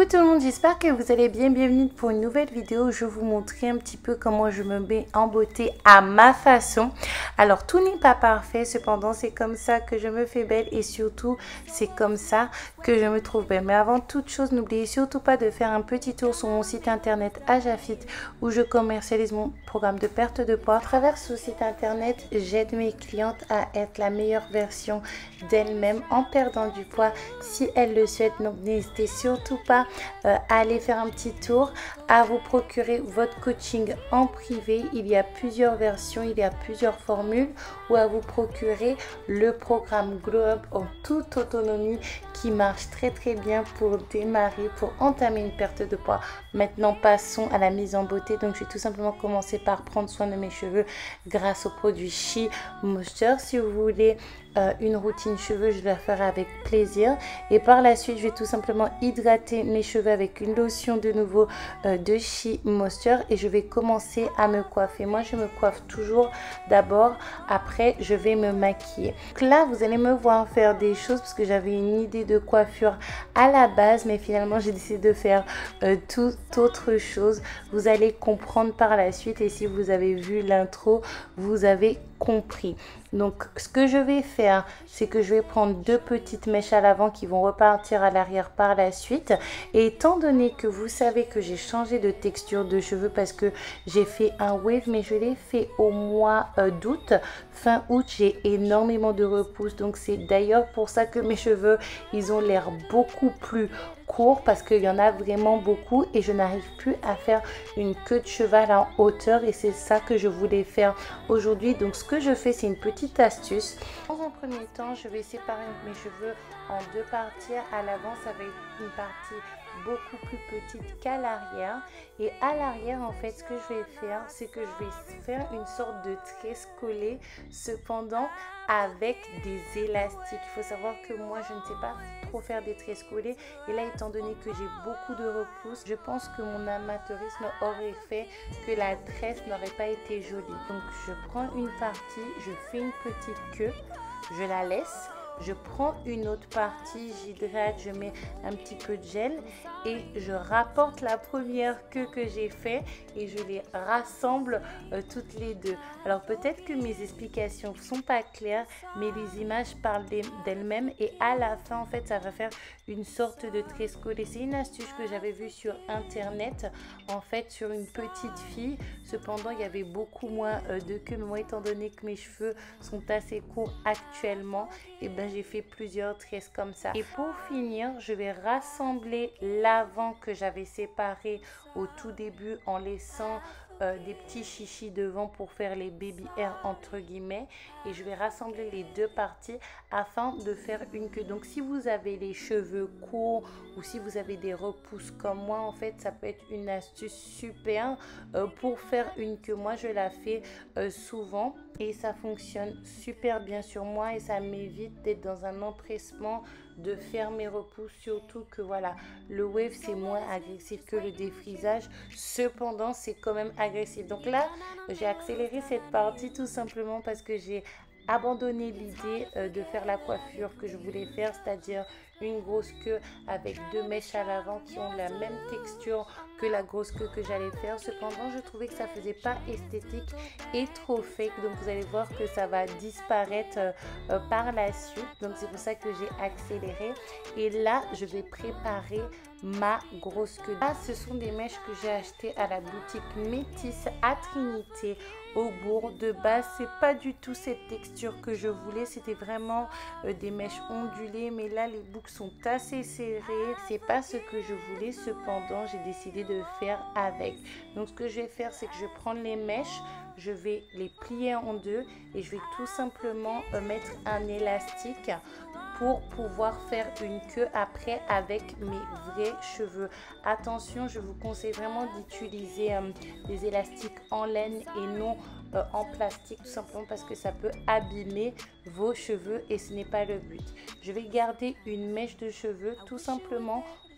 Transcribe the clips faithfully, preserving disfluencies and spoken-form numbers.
Coucou tout le monde, j'espère que vous allez bien. Bienvenue pour une nouvelle vidéo où je vais vous montrer un petit peu comment je me mets en beauté à ma façon. Alors tout n'est pas parfait, cependant c'est comme ça que je me fais belle et surtout c'est comme ça que je me trouve belle. Mais avant toute chose, n'oubliez surtout pas de faire un petit tour sur mon site internet Ajafit où je commercialise mon programme de perte de poids. À travers ce site internet, j'aide mes clientes à être la meilleure version d'elles-mêmes en perdant du poids si elles le souhaitent. Donc n'hésitez surtout pas euh, à aller faire un petit tour, à vous procurer votre coaching en privé. Il y a plusieurs versions, il y a plusieurs formules, ou à vous procurer le programme Glow Up en toute autonomie qui marche très très bien pour démarrer, pour entamer une perte de poids. Maintenant passons à la mise en beauté. Donc je vais tout simplement commencer par prendre soin de mes cheveux grâce au produit She Moisture. Si vous voulez euh, une routine cheveux, je la ferai avec plaisir. Et par la suite, je vais tout simplement hydrater mes cheveux avec une lotion de nouveau euh, de She Moisture et je vais commencer à me coiffer. Moi, je me coiffe toujours d'abord, après je vais me maquiller. Donc là, vous allez me voir faire des choses parce que j'avais une idée de coiffure à la base, mais finalement, j'ai décidé de faire euh, tout autre chose. Vous allez comprendre par la suite et si vous avez vu l'intro, vous avez compris. Donc ce que je vais faire, c'est que je vais prendre deux petites mèches à l'avant qui vont repartir à l'arrière par la suite. Et étant donné que vous savez que j'ai changé de texture de cheveux parce que j'ai fait un wave, mais je l'ai fait au mois euh, d'août, fin août, j'ai énormément de repousse. Donc c'est d'ailleurs pour ça que mes cheveux, ils ont l'air beaucoup plus court parce qu'il y en a vraiment beaucoup et je n'arrive plus à faire une queue de cheval en hauteur et c'est ça que je voulais faire aujourd'hui. Donc ce que je fais, c'est une petite astuce. Dans un premier temps, je vais séparer mes cheveux en deux parties. À l'avant, ça va être une partie beaucoup plus petite qu'à l'arrière et à l'arrière en fait ce que je vais faire c'est que je vais faire une sorte de tresse collée, cependant avec des élastiques. Il faut savoir que moi je ne sais pas trop faire des tresses collées et là étant donné que j'ai beaucoup de repousse, je pense que mon amateurisme aurait fait que la tresse n'aurait pas été jolie. Donc je prends une partie, je fais une petite queue, je la laisse. Je prends une autre partie, j'hydrate, je mets un petit peu de gel et je rapporte la première queue que j'ai fait et je les rassemble euh, toutes les deux. Alors peut-être que mes explications ne sont pas claires, mais les images parlent d'elles-mêmes et à la fin en fait ça va faire une sorte de tresse collée. C'est une astuce que j'avais vue sur internet en fait sur une petite fille. Cependant il y avait beaucoup moins euh, de queue, mais moi étant donné que mes cheveux sont assez courts actuellement, et ben j'ai fait plusieurs tresses comme ça. Et pour finir, je vais rassembler l'avant que j'avais séparé au tout début en laissant euh, des petits chichis devant pour faire les baby hair entre guillemets. Et je vais rassembler les deux parties afin de faire une queue. Donc si vous avez les cheveux courts ou si vous avez des repousses comme moi, en fait ça peut être une astuce super euh, pour faire une queue. Moi je la fais euh, souvent et ça fonctionne super bien sur moi et ça m'évite d'être dans un empressement de faire mes repousses, surtout que voilà, le wave c'est moins agressif que le défrisage, cependant c'est quand même agressif. Donc là j'ai accéléré cette partie tout simplement parce que j'ai abandonné l'idée euh, de faire la coiffure que je voulais faire, c'est-à-dire une grosse queue avec deux mèches à l'avant qui ont la même texture que la grosse queue que j'allais faire. Cependant, je trouvais que ça faisait pas esthétique et trop fake. Donc, vous allez voir que ça va disparaître euh, euh, par la suite. Donc, c'est pour ça que j'ai accéléré. Et là, je vais préparer ma grosse queue. Là, ce sont des mèches que j'ai achetées à la boutique Métis à Trinité au bourg. De base, c'est pas du tout cette texture que je voulais. C'était vraiment euh, des mèches ondulées. Mais là, les boucles sont assez serrées. C'est pas ce que je voulais. Cependant, j'ai décidé de faire avec. Donc, ce que je vais faire, c'est que je vais prendre les mèches. Je vais les plier en deux et je vais tout simplement euh, mettre un élastique pour pouvoir faire une queue après avec mes vrais cheveux. Attention, je vous conseille vraiment d'utiliser euh, des élastiques en laine et non euh, en plastique, tout simplement parce que ça peut abîmer vos cheveux et ce n'est pas le but. Je vais garder une mèche de cheveux tout simplement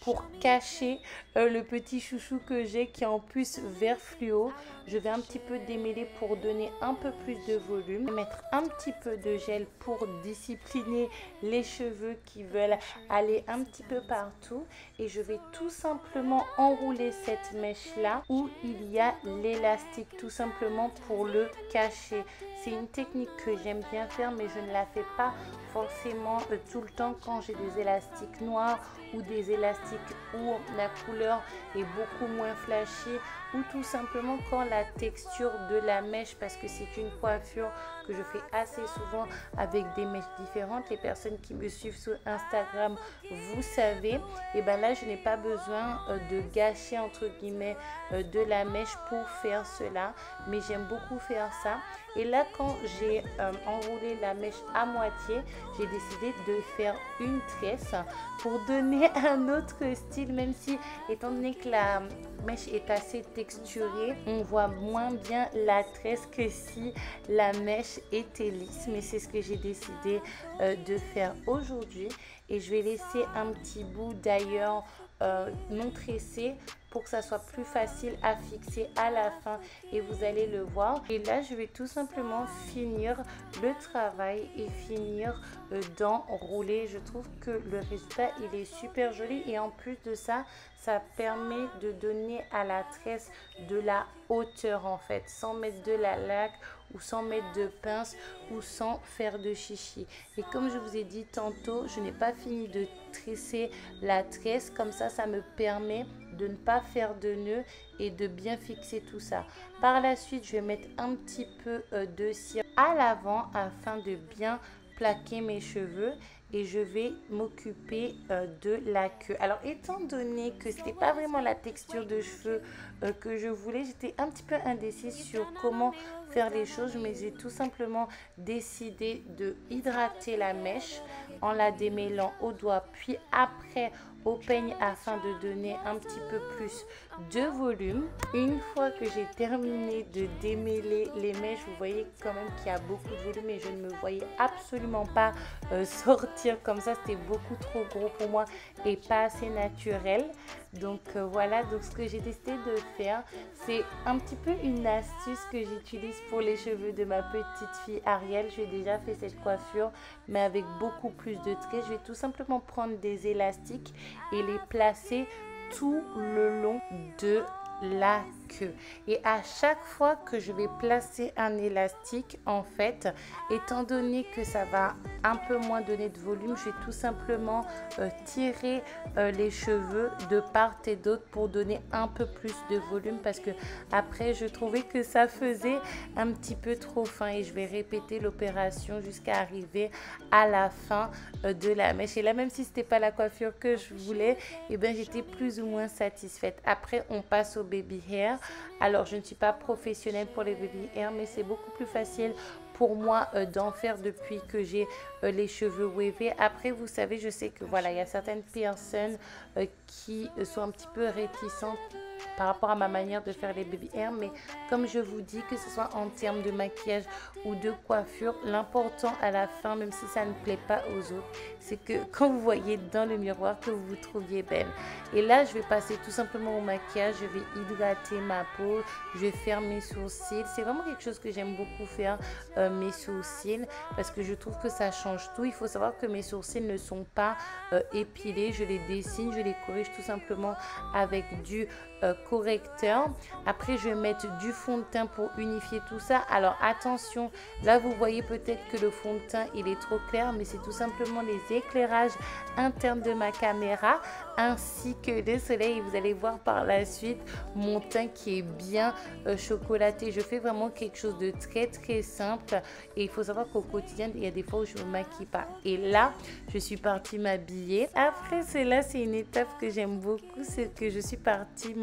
pour cacher euh, le petit chouchou que j'ai qui est en plus vert fluo. Je vais un petit peu démêler pour donner un peu plus de volume. Mettre un petit peu de gel pour discipliner les cheveux qui veulent aller un petit peu partout. Et je vais tout simplement enrouler cette mèche là où il y a l'élastique, tout simplement pour le cacher. C'est une technique que j'aime bien faire, mais je ne la fais pas forcément euh, tout le temps quand j'ai des élastiques noirs ou des élastiques où la couleur est beaucoup moins flashy, ou tout simplement quand la texture de la mèche, parce que c'est une coiffure que je fais assez souvent avec des mèches différentes. Les personnes qui me suivent sur Instagram, vous savez, et ben là je n'ai pas besoin euh, de gâcher entre guillemets euh, de la mèche pour faire cela, mais j'aime beaucoup faire ça. Et là, quand j'ai euh, enroulé la mèche à moitié, j'ai décidé de faire une tresse pour donner un autre style, même si, étant donné que la mèche est assez texturée, on voit moins bien la tresse que si la mèche était lisse. Mais c'est ce que j'ai décidé euh, de faire aujourd'hui. Et je vais laisser un petit bout d'ailleurs euh, non tressé pour que ça soit plus facile à fixer à la fin, et vous allez le voir. Et là je vais tout simplement finir le travail et finir euh, d'enrouler. Je trouve que le résultat il est super joli, et en plus de ça, ça permet de donner à la tresse de la hauteur en fait, sans mettre de la laque ou sans mettre de pince ou sans faire de chichi. Et comme je vous ai dit tantôt, je n'ai pas fini de tresser la tresse, comme ça ça me permet de ne pas faire de nœuds et de bien fixer tout ça. Par la suite, je vais mettre un petit peu euh, de cire à l'avant afin de bien plaquer mes cheveux, et je vais m'occuper euh, de la queue. Alors étant donné que c'était pas vraiment la texture de cheveux euh, que je voulais, j'étais un petit peu indécise sur comment faire les choses, mais j'ai tout simplement décidé de hydrater la mèche en la démêlant au doigt, puis après au peigne, afin de donner un petit peu plus de volume. Une fois que j'ai terminé de démêler les mèches, vous voyez quand même qu'il y a beaucoup de volume, et je ne me voyais absolument pas euh, sortir comme ça. C'était beaucoup trop gros pour moi et pas assez naturel. Donc euh, voilà, donc ce que j'ai décidé de faire, c'est un petit peu une astuce que j'utilise pour les cheveux de ma petite fille Ariel. J'ai déjà fait cette coiffure, mais avec beaucoup plus de traits. Je vais tout simplement prendre des élastiques et les placer tout le long de la queue. Et à chaque fois que je vais placer un élastique, en fait, étant donné que ça va un peu moins donner de volume, je vais tout simplement euh, tirer euh, les cheveux de part et d'autre pour donner un peu plus de volume, parce que après je trouvais que ça faisait un petit peu trop fin, et je vais répéter l'opération jusqu'à arriver à la fin euh, de la mèche. Et là, même si c'était pas la coiffure que je voulais, et ben j'étais plus ou moins satisfaite. Après on passe au baby hair. Alors je ne suis pas professionnelle pour les baby hair, mais c'est beaucoup plus facile pour moi euh, d'en faire depuis que j'ai euh, les cheveux wavés. Après, vous savez, je sais que voilà, il y a certaines personnes euh, qui euh, sont un petit peu réticentes par rapport à ma manière de faire les baby hair, mais comme je vous dis, que ce soit en termes de maquillage ou de coiffure, l'important à la fin, même si ça ne plaît pas aux autres, c'est que quand vous voyez dans le miroir, que vous vous trouviez belle. Et là, je vais passer tout simplement au maquillage. Je vais hydrater ma peau, je vais faire mes sourcils. C'est vraiment quelque chose que j'aime beaucoup faire, euh, mes sourcils, parce que je trouve que ça change tout. Il faut savoir que mes sourcils ne sont pas euh, épilés, je les dessine, je les corrige tout simplement avec du euh, correcteur. Après, je vais mettre du fond de teint pour unifier tout ça. Alors attention, là vous voyez peut-être que le fond de teint il est trop clair, mais c'est tout simplement les éclairages internes de ma caméra ainsi que le soleil. Vous allez voir par la suite mon teint qui est bien euh, chocolaté. Je fais vraiment quelque chose de très très simple, et il faut savoir qu'au quotidien il y a des fois où je me maquille pas, et là je suis partie m'habiller. Après cela, c'est une étape que j'aime beaucoup, c'est que je suis partie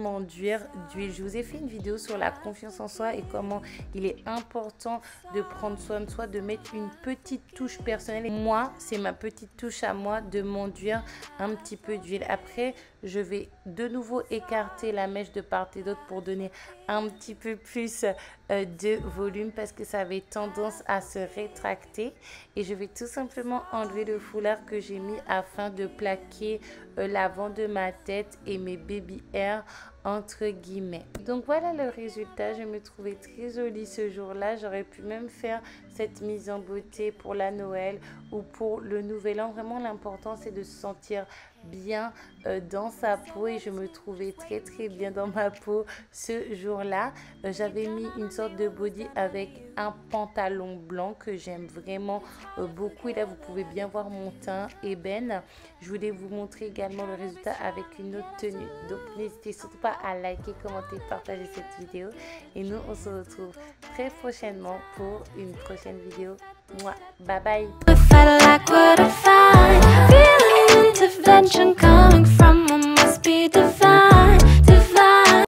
m'enduire d'huile. Je vous ai fait une vidéo sur la confiance en soi et comment il est important de prendre soin de soi, de mettre une petite touche personnelle. Et moi, c'est ma petite touche à moi de m'enduire un petit peu d'huile. Après, je vais de nouveau écarter la mèche de part et d'autre pour donner un petit peu plus euh, de volume parce que ça avait tendance à se rétracter. Et je vais tout simplement enlever le foulard que j'ai mis afin de plaquer euh, l'avant de ma tête et mes baby hairs entre guillemets. Donc voilà le résultat. Je me trouvais très jolie ce jour-là. J'aurais pu même faire cette mise en beauté pour la Noël ou pour le Nouvel An. Vraiment, l'important, c'est de se sentir bien euh, dans sa peau et je me trouvais très très bien dans ma peau ce jour-là. Euh, j'avais mis une sorte de body avec un pantalon blanc que j'aime vraiment euh, beaucoup et là vous pouvez bien voir mon teint ébène. Je voulais vous montrer également le résultat avec une autre tenue. Donc n'hésitez surtout pas à liker, commenter, partager cette vidéo et nous on se retrouve très prochainement pour une prochaine vidéo. Moi, bye bye. Intervention coming from, I must be divine.